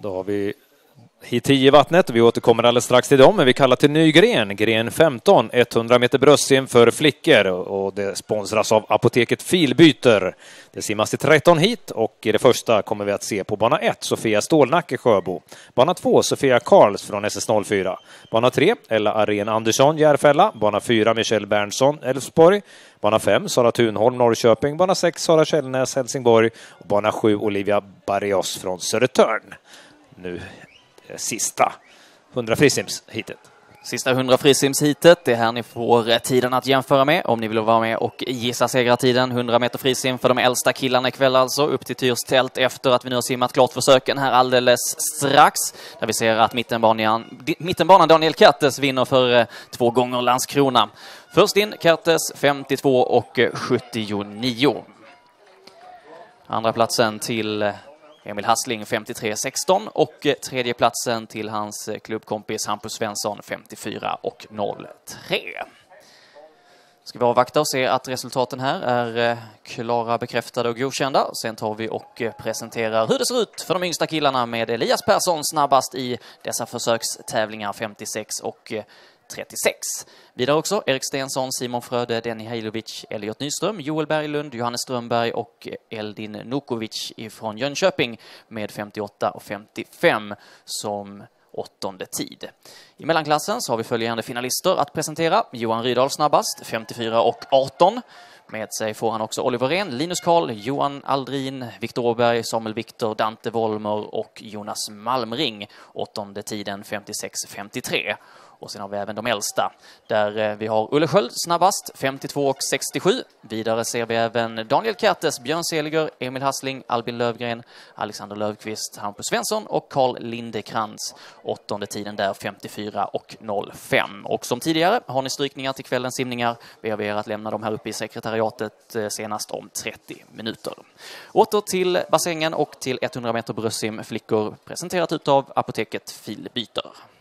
Då har vi hit 10 vattnet och vi återkommer alldeles strax till dem. Men vi kallar till ny gren, gren 15, 100 meter bröstsim för flickor. Och det sponsras av Apoteket Filbyter. Det simmas till 13 hit och i det första kommer vi att se på bana 1, Sofia Stålnacke Sjöbo. Bana 2, Sofia Karls från SS04. Bana 3, Ella Arén Andersson Järfälla. Bana 4, Michelle Berntsson Älvsborg. Bana 5, Sara Thunholm Norrköping. Bana 6, Sara Källnäs Helsingborg. Och bana 7, Olivia Barrios från Södertörn. Nu sista 100 frisims-hitet. Sista 100 frisims-hitet, det är här ni får tiden att jämföra med om ni vill vara med och gissa segrartiden. 100 meter frisim för de äldsta killarna ikväll alltså, upp till Tyrs tält efter att vi nu har simmat klart försöken här alldeles strax. Där vi ser att mittenbanan Daniel Kertes vinner för 2 gånger Landskrona. Först in Kertes 52 och 79. Andra platsen till Emil Hassling 53-16 och tredje platsen till hans klubbkompis Hampus Svensson 54 och 03. Ska vi avvakta och se att resultaten här är klara, bekräftade och godkända. Sen tar vi och presenterar hur det ser ut för de yngsta killarna med Elias Persson snabbast i dessa försökstävlingar 56 och 36. Vidare också Erik Stensson, Simon Fröde, Denny Hejlovic, Elliot Nyström, Joel Berglund, Johannes Strömberg och Eldin Nukovic från Jönköping med 58 och 55 som 8:e tid. I mellanklassen så har vi följande finalister att presentera. Johan Rydahl snabbast, 54 och 18. Med sig får han också Oliver Rehn, Linus Karl, Johan Aldrin, Viktor Åberg, Samuel Viktor, Dante Volmer och Jonas Malmring. 8:e tiden 56-53. Och sen har vi även de äldsta, där vi har Ulle Sköld snabbast, 52 och 67. Vidare ser vi även Daniel Kertes, Björn Seliger, Emil Hassling, Albin Lövgren, Alexander Löfqvist, Hampus Svensson och Carl Lindekrans. 8:e tiden där 54 och 05. Och som tidigare har ni strykningar till kvällens simningar. Ber vi er att lämna dem här uppe i sekretariatet senast om 30 minuter. Åter till bassängen och till 100 meter bröstsim flickor presenterat utav Apoteket Filbyter.